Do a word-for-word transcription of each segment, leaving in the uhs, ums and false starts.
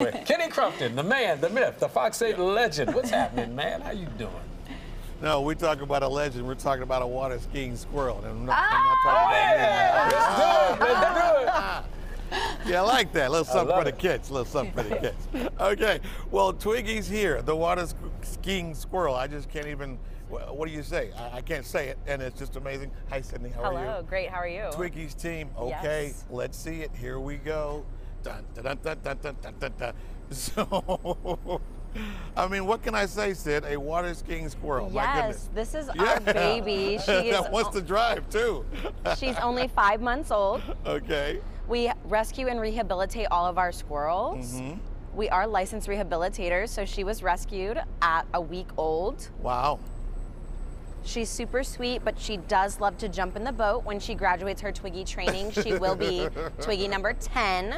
with Kenny Crumpton, the man, the myth, the Fox eight legend. What's happening, man? How you doing? No, we talk about a legend. We're talking about a water skiing squirrel. And I'm not, Ah, I'm not talking Oh, about yeah. Let's do it. Let's do it. Yeah, I like that. A little something for love the it. kids. A little something for the kids. Okay. Well, Twiggy's here, the water sk- skiing squirrel. I just can't even. wh- What do you say? I, I can't say it, and it's just amazing. Hi, Sydney. How are you? Hello, great. How are you? Twiggy's team. Okay, Yes. let's see it. Here we go. Dun, dun, dun, dun, dun, dun, dun, dun, dun. So, I mean, what can I say, Sid? A water skiing squirrel. My Yes, goodness. this is Yeah. our baby. She is. that wants to drive too. She's only five months old. Okay. We rescue and rehabilitate all of our squirrels. Mm-hmm. We are licensed rehabilitators, so she was rescued at a week old. Wow. She's super sweet, but she does love to jump in the boat. When she graduates her Twiggy training, she will be Twiggy number ten.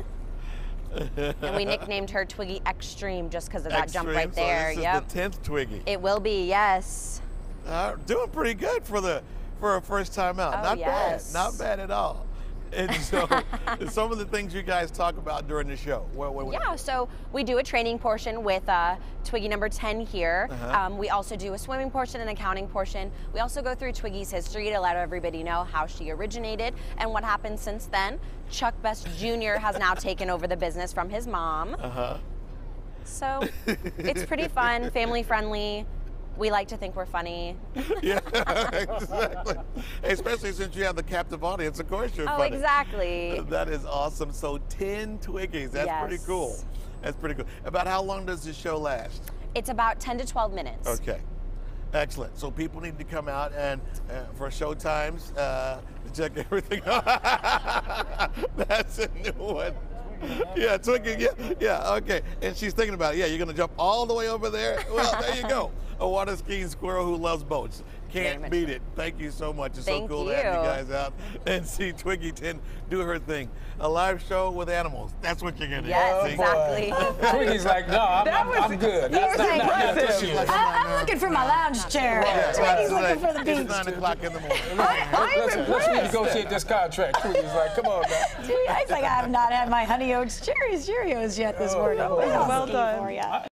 And we nicknamed her Twiggy Extreme just because of that jump Extreme, right there. So this Yep. is the tenth Twiggy. It will be, yes. Uh, doing pretty good for the for a first time out. Oh, Not yes. bad. Not bad at all. And so, some of the things you guys talk about during the show. What, what, what- Yeah, so we do a training portion with uh, Twiggy number ten here. Uh-huh. Um, we also do a swimming portion and accounting portion. We also go through Twiggy's history to let everybody know how she originated and what happened since then. Chuck Best Junior has now taken over the business from his mom. Uh-huh. So it's pretty fun, family friendly. We like to think we're funny. Yeah, exactly. Especially since you have the captive audience, of course you're Oh, funny. exactly. That is awesome. So ten Twiggies. That's pretty Yes. cool. That's pretty cool. About how long does this show last? It's about ten to twelve minutes. Okay. Excellent. So people need to come out and uh, for show times uh, to check everything out. That's a new one. Yeah, Twiggy. Yeah, yeah. Okay. And she's thinking about it. Yeah, you're gonna jump all the way over there. Well, there you go. A water skiing squirrel who loves boats. Very Can't much beat so. it. Thank you so much. It's Thank so cool to have you you. guys out and see Twiggy ten do her thing. A live show with animals. That's what you're gonna Yes, see. exactly. Twiggy's like, no, I'm, I'm, I'm good. That's not, not impressive. that's what she is. I, I'm looking for my lounge chair. Yeah, Twiggy's right. looking for the It's beach. nine o'clock in the morning. Let's, let's renegotiate this contract. Twiggy's like, come on now. Gee, I think I have not had my honey oats cherries Cheerios yet this morning. Oh, Well well done. For ya.